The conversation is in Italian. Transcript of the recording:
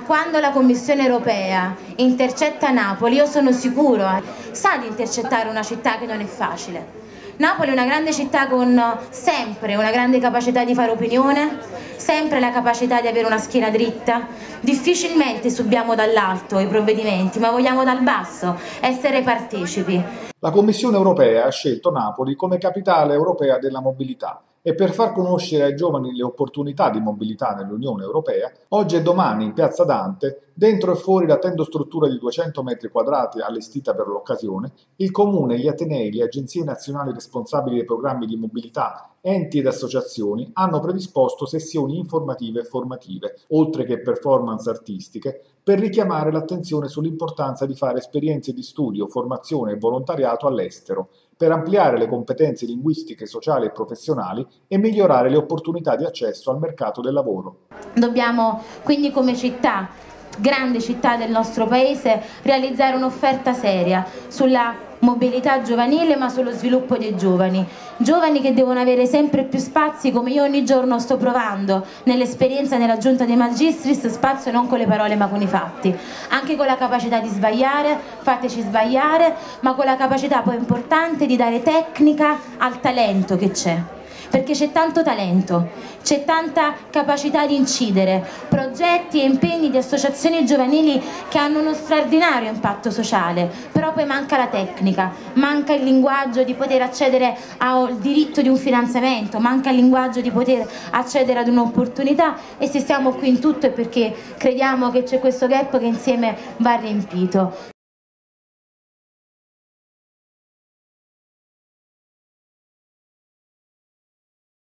Quando la Commissione europea intercetta Napoli, io sono sicuro, sa di intercettare una città che non è facile. Napoli è una grande città con sempre una grande capacità di fare opinione, sempre la capacità di avere una schiena dritta. Difficilmente subiamo dall'alto i provvedimenti, ma vogliamo dal basso essere partecipi. La Commissione europea ha scelto Napoli come capitale europea della mobilità e per far conoscere ai giovani le opportunità di mobilità nell'Unione Europea, oggi e domani in Piazza Dante, dentro e fuori la tendostruttura di 200 metri quadrati allestita per l'occasione, il Comune, gli Atenei, le agenzie nazionali responsabili dei programmi di mobilità, enti ed associazioni hanno predisposto sessioni informative e formative, oltre che performance artistiche, per richiamare l'attenzione sull'importanza di fare esperienze di studio, formazione e volontariato all'estero, per ampliare le competenze linguistiche, sociali e professionali e migliorare le opportunità di accesso al mercato del lavoro. Dobbiamo quindi come città, grande città del nostro paese, realizzare un'offerta seria sulla mobilità giovanile ma sullo sviluppo dei giovani. Giovani che devono avere sempre più spazi, come io ogni giorno sto provando nell'esperienza nella Giunta dei Magistris, spazio non con le parole ma con i fatti, anche con la capacità di sbagliare, fateci sbagliare, ma con la capacità poi importante di dare tecnica al talento che c'è. Perché c'è tanto talento, c'è tanta capacità di incidere, progetti e impegni di associazioni giovanili che hanno uno straordinario impatto sociale, però poi manca la tecnica, manca il linguaggio di poter accedere al diritto di un finanziamento, manca il linguaggio di poter accedere ad un'opportunità, e se siamo qui in tutto è perché crediamo che c'è questo gap che insieme va riempito.